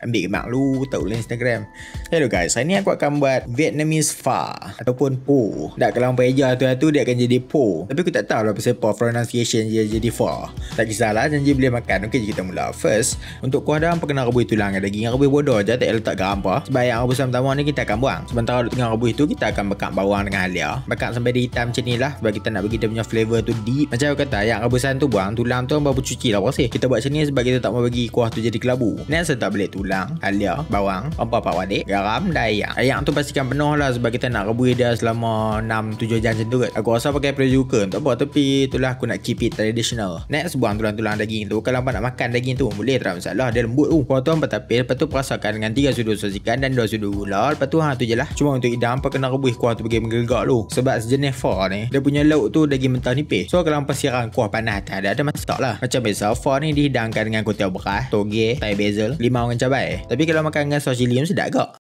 ambil mak lu tahu lah Instagram. Hello guys, hari ni aku akan buat Vietnamese pho ataupun po. Tak kalau orang eja tu dia akan jadi po. Tapi aku tak tahu lah pasal po pronunciation dia jadi pho. Tak kisahlah, janji boleh makan. Okey, kita mula. First, untuk kuah dah perkena rebus tulang dan daging. Rebus bodoh je, tak letak garam apa. Sebab yang rebusan pertama ni kita akan buang. Sementara tengah rebus tu kita akan bekak bawang dengan halia. Bekak sampai dia hitam macam ni lah, sebab kita nak bagi dia punya flavor tu deep. Macam aku kata, yang rebusan tu buang tulang tu baru cuci lah bersih. Kita buat macam ni sebab kita tak mau bagi kuah tu jadi kelabu. Next, letak belik tulang, halia, bawang, empat wadik, garam dan ayam. Ayam tu pastikan penuh lah sebab kita nak rebus dia selama 6-7 jam macam tu kot. Aku rasa pakai pressure cooker tak apa, tapi itulah aku nak keep it traditional. Next, buang tulang-tulang daging tu. Kalau abang nak makan daging tu boleh, tak ada masalah, dia lembut tu. Kuah tu hampa tapis, lepas tu perasakan dengan 3 sudu sos ikan dan 2 sudu gula. Lepas tu tu je lah. Cuma untuk idam hampa kena rebus kuah tu bagi menggelegak tu. Sebab sejenis pho ni dia punya lauk tu daging mentah nipis. So kalau hampa siram kuah panas tak ada masak lah. Macam biasa pho ni dihidangkan dengan kutil beras, toge, tai basil, limau dengan cabai. Tapi kalau makan dengan sos cili sedap gak.